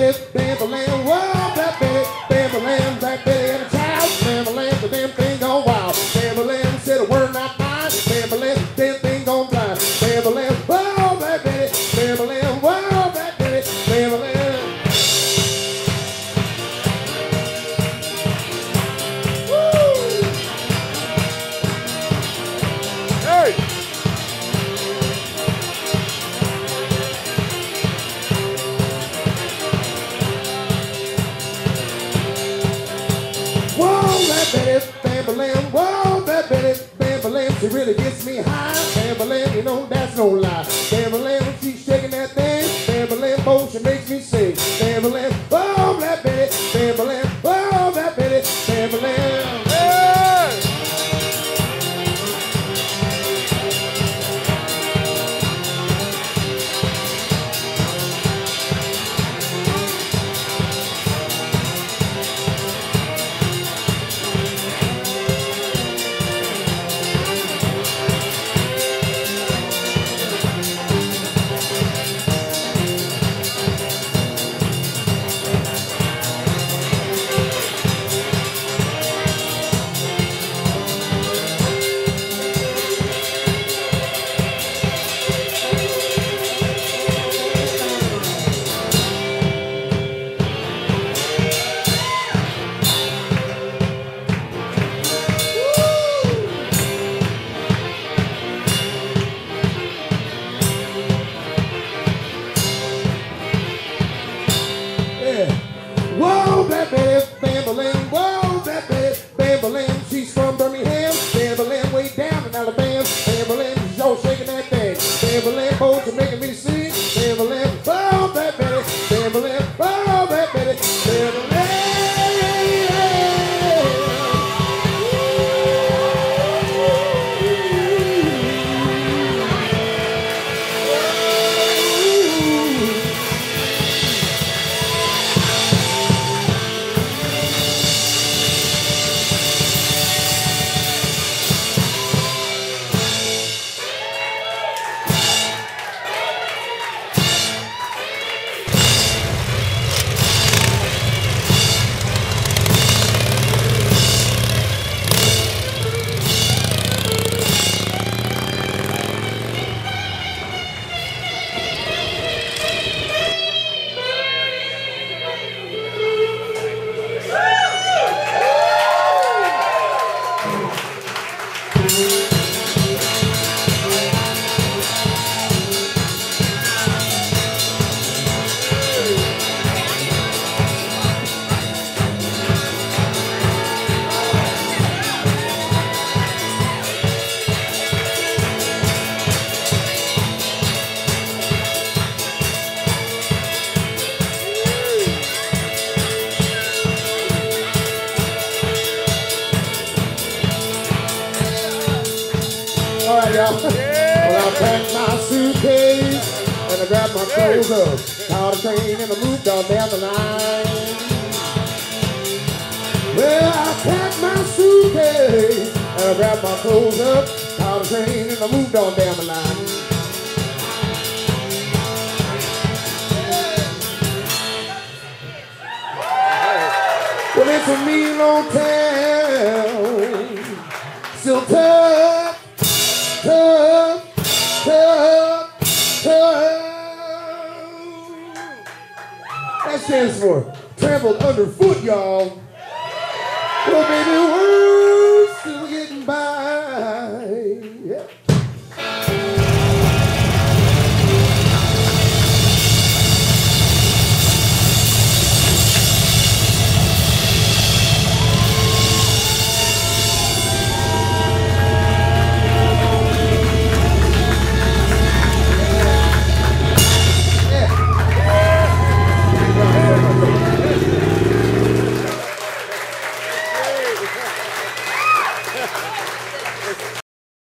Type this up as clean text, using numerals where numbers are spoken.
Betty, Bam-a-lam, whoa, Black Betty, Bam-a-lam, Black Betty and a child. Bam-a-lam, the damn thing gone wild. Bam-a-lam, said a word not mine. Bam-a-lam, damn thing gone blind. Bam-a-lam, whoa, Black Betty, Bam-a-lam, whoa, Black Betty, Bam-a-lam. Betty, Bam-a-lam, whoa, that Betty, Bam-a-lam, she really gets me high. Bam-a-lam, you know that's no lie. Bam-a-lam, when she's shaking that thing, Bam-a-lam, oh, she makes me sing. Bam-a-lam, whoa, that Betty, Bam-a-lam, whoa, that Betty, Bam-a-lam. Whoa, that Betty, Bam-a-lam, whoa, that Betty, Bam-a-lam, she's from Birmingham. Bam-a-lam, way down in Alabama. Bam-a-lam, she's all shaking that thing. Bam-a-lam, oh, she's making me sing. Bam-a-lam, whoa, that Betty, Bam-a-lam, whoa, that Betty, Bam-a-lam. All right, y'all. Well, I packed my suitcase and I grabbed my clothes up. Caught a train and I moved on down the line. Well, I packed my suitcase and I grabbed my clothes up. Caught a train and I moved on down the line. Well, it's a mean old town, still tough. Tough, tough, tough. That stands for trampled underfoot, y'all. Well, baby,